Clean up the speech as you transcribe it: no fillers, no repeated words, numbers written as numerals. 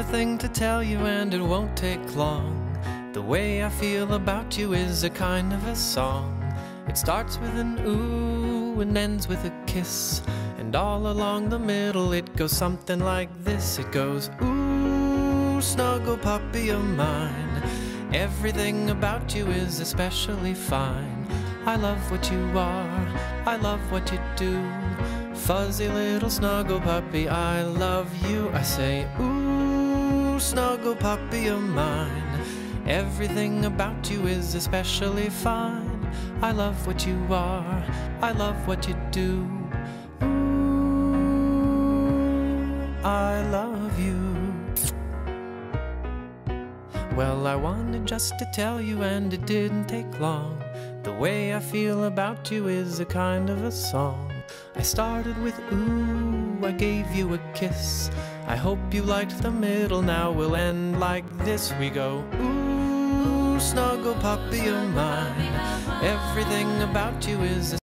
thing to tell you and it won't take long. The way I feel about you is a kind of a song. It starts with an ooh and ends with a kiss, and all along the middle it goes something like this. It goes, ooh, snuggle puppy of mine, everything about you is especially fine. I love what you are, I love what you do, fuzzy little snuggle puppy, I love you. I say, ooh, snuggle puppy of mine, everything about you is especially fine. I love what you are, I love what you do, ooh, I love you. Well, I wanted just to tell you and it didn't take long. The way I feel about you is a kind of a song. I started with ooh, I gave you a kiss, I hope you liked the middle, now we'll end like this. We go, ooh, snuggle puppy of mine, everything about you is